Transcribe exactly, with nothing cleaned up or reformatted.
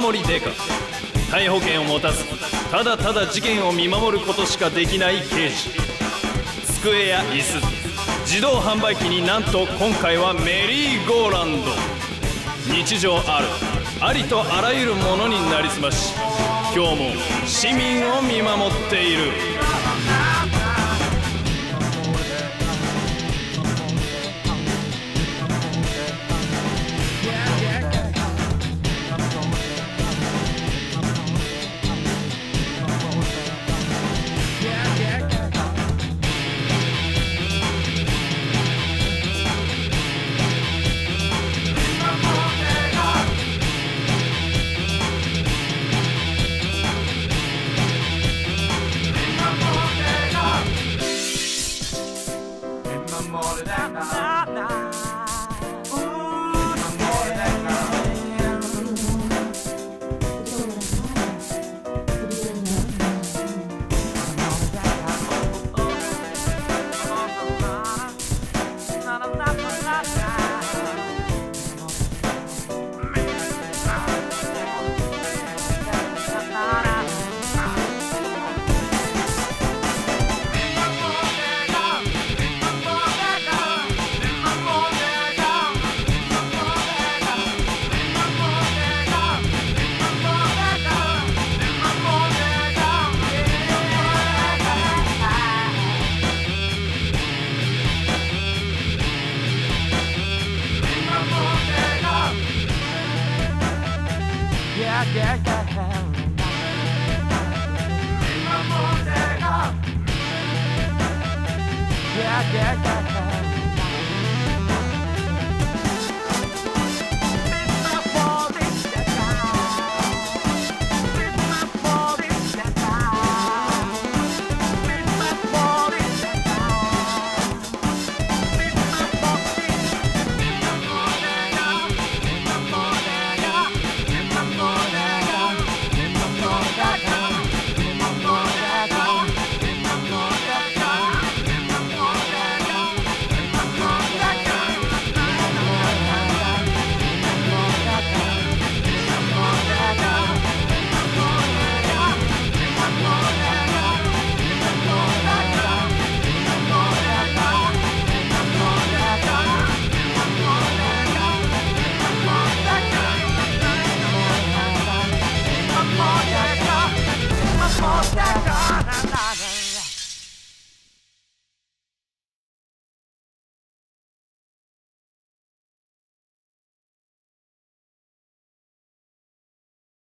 守りデカ。逮捕権を持たずただただ事件を見守ることしかできない刑事。机や椅子、自動販売機になんと今回はメリーゴーランド。日常あるありとあらゆるものになりすまし、今日も市民を見守っている。 Yeah, yeah, yeah. Yeah, yeah, yeah.